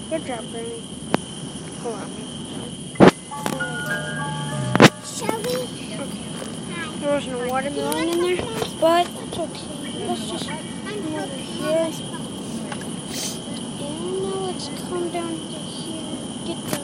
Good job, Bernie. Hold on. Shall we? Okay. There wasn't a watermelon in there, but it's okay. Let's just come over here. And now let's come down to here. Get the...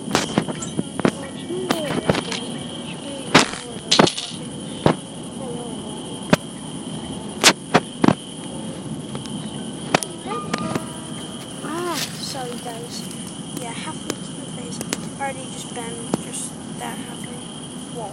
Sorry guys. Yeah, halfway to the face. Already just been just that halfway. Whoa.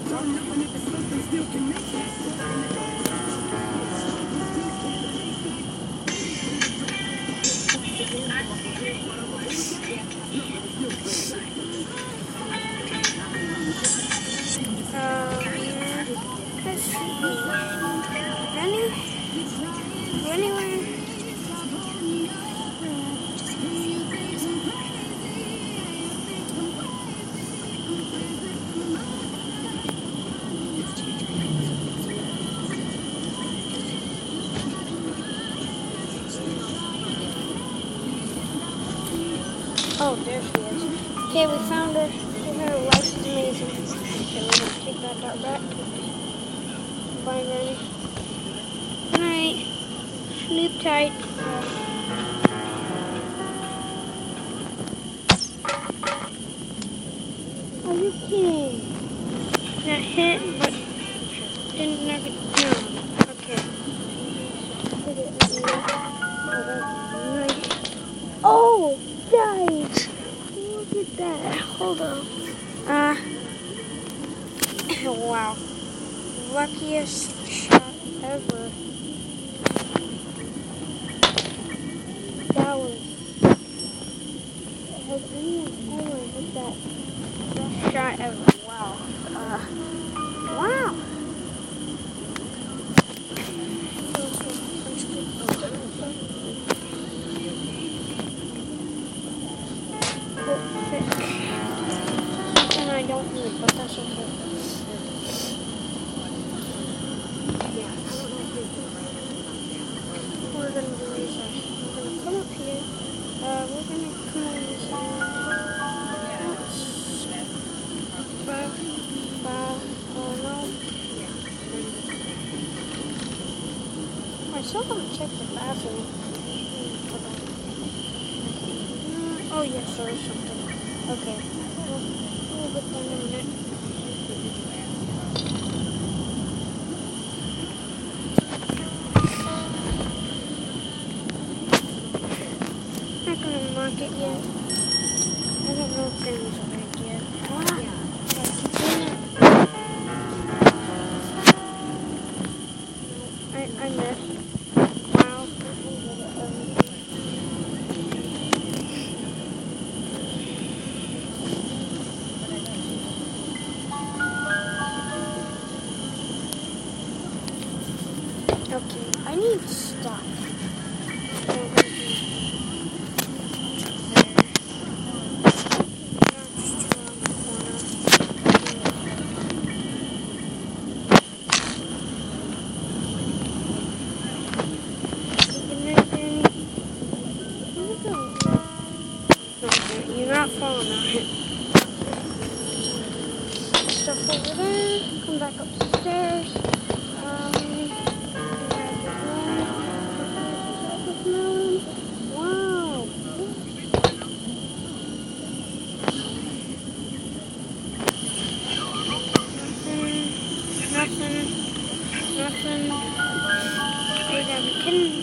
Let's see. Anywhere. Oh, there she is. Okay, we found her. Her life is amazing. Okay, we're gonna take that dart back. Bye, Bernie. Good night. Sleep tight. Are you kidding? That hit, but didn't knock it down. Okay. Oh, guys! Look at that. Hold on. Wow. Luckiest shot ever. That was... Has anyone ever hit that best shot ever? Wow. Wow. And I don't need, but that's okay. We're gonna do this. We're gonna come up here. We're gonna come on this side. No. I still haven't checked the bathroom. Oh yes, there is something. Okay. We'll get there in a minute. Not gonna mark it yet. I don't know if Granny's awake yet. Wow. I missed. Wow. Okay, I need stuff. You're not falling on it. Stuff over there. Come back upstairs. Wow. Nothing. Hey, I'm kidding.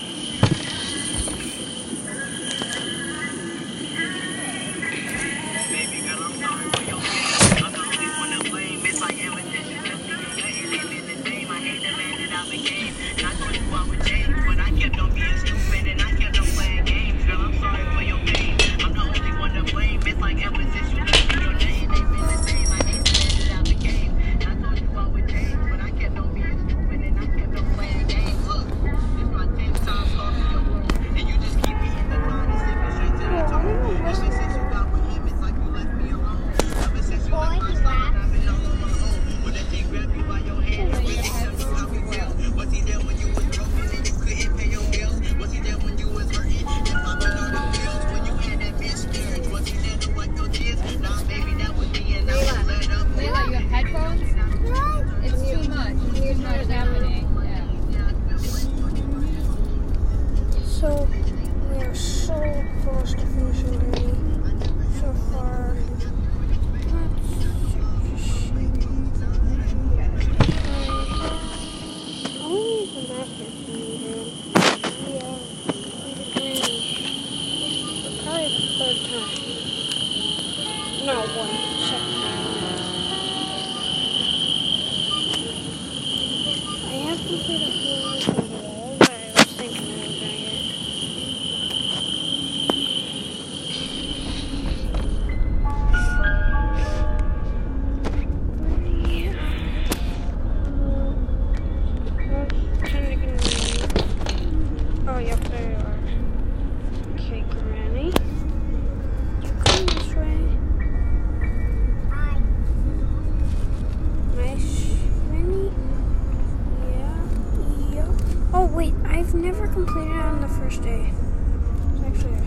I've never completed it on the first day. It's actually.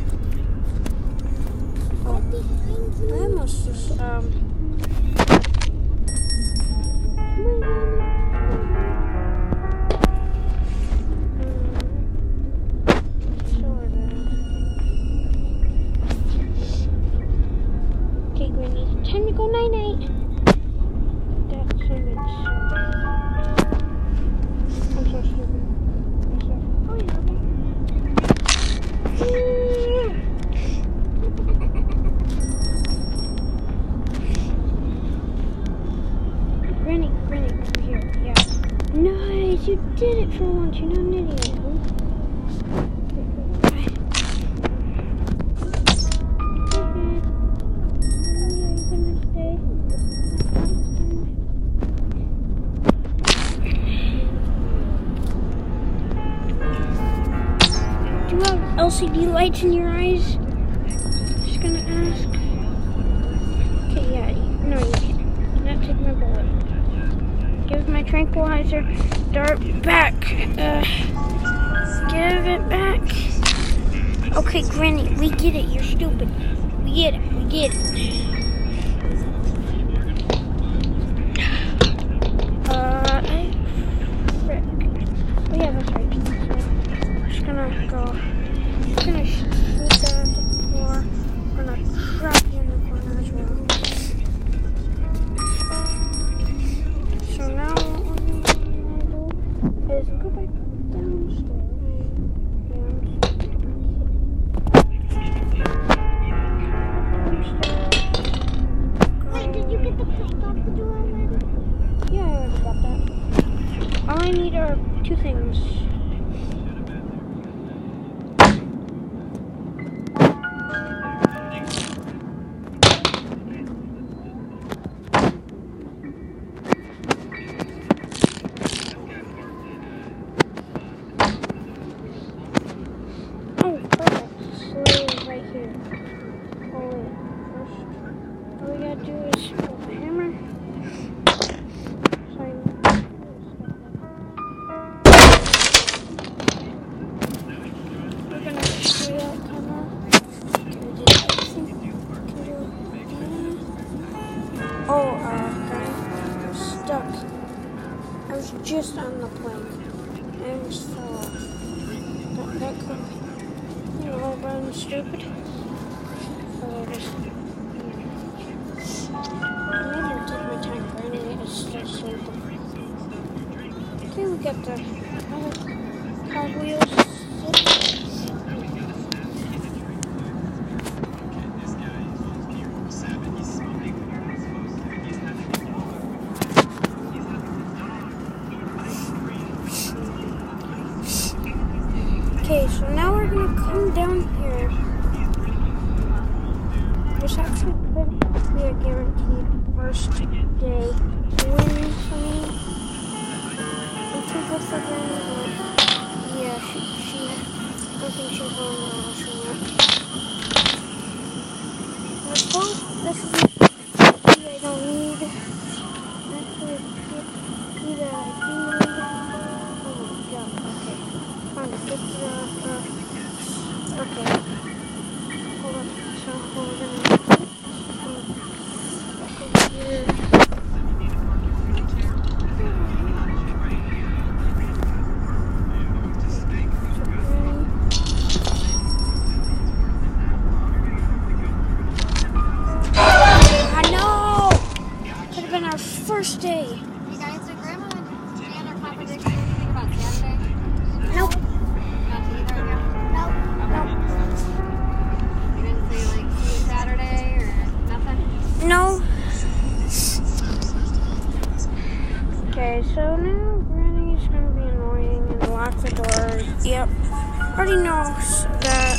Oh, I almost just Okay, Granny, time to go night-night. That sounded so... I'm so stupid. Oh, yeah, okay. Granny, over here. Yeah. Nice, you did it for once. You're not an idiot, huh? Do you have LCD lights in your eyes? Just gonna ask. Okay, yeah. No, you can't. Do not take my bullet. Give my tranquilizer dart back. Give it back. Okay, Granny, we get it. You're stupid. We get it. Frick. Oh, yeah, that's right. So, we're just gonna go. Just gonna shoot that at the floor. We're gonna trap you in the corner as well. So now what we're gonna do is go back downstairs. Wait, did you get the paint off the door already? Yeah, I already got that. All I need are two things. Oh, perfect. Sleigh is right here. Oh, wait. First, all we gotta do is pull the hammer. We're gonna screw that camera. Oh, guys, I'm stuck. I was just on the plane. I almost fell off. That could be, but I'm stupid. So just, maybe I'll take my time. Granny is still sleeping. Okay, we got the Hot Wheels. Okay, so now we're gonna come down here. This actually could be a guaranteed first day win for me. I'm too good for Granny, but yeah, she I don't think she's going to rush me yet. Let's go. This is the key I don't need. Actually, the key that I do need. Oh my god, okay. Trying to get okay. Hold on. So we're gonna back over here. I know! Could have been our first day. Hey guys, did Grandma and Jan or Papa Dick say anything about Saturday? Nope. Not to either of you? Nope. You didn't say like see you Saturday or nothing? No. Okay, so now Granny's gonna be annoying and lock the door. Yep. Already knows that.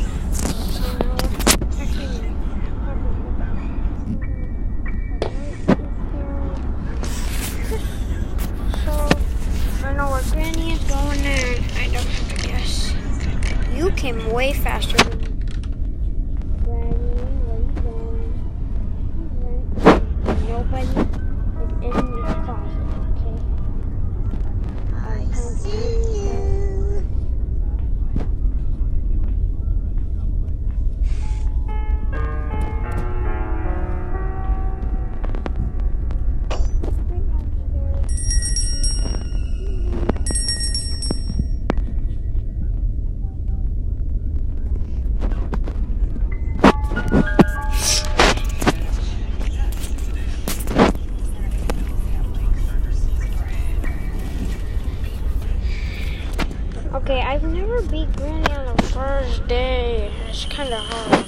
So I know where Granny is going there. I don't have to guess. You came way faster than me. Granny, where are you going? Nobody is in the closet, okay? I see you. Okay, I've never beat Granny on the first day. It's kind of hard.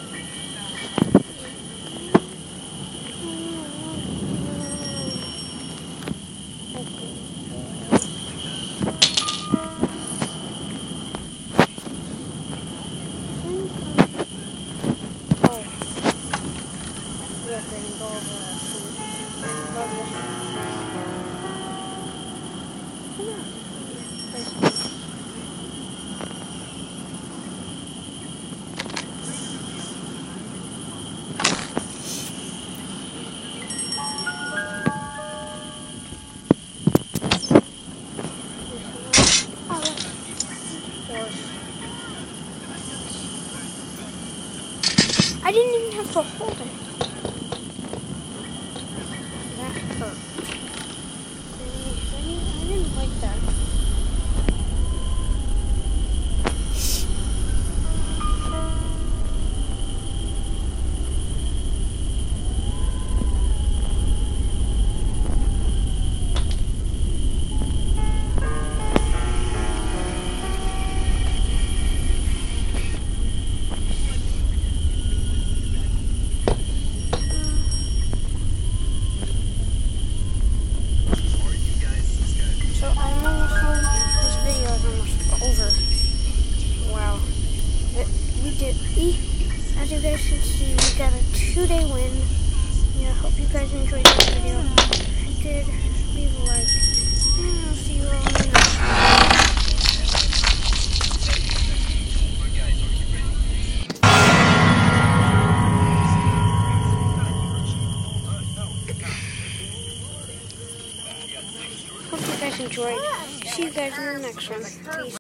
Oh, yeah, Granny, go over there. Love you. Come on. I didn't even have to hold it. That hurt. I didn't like that. So I'm almost home. This video is almost over. Wow. As you guys can see, we got a 2-day win. Yeah, hope you guys enjoyed this video. If you did, leave a like. And I'll see you all in the next one. Hope you guys enjoyed. See you guys in the next one. Peace.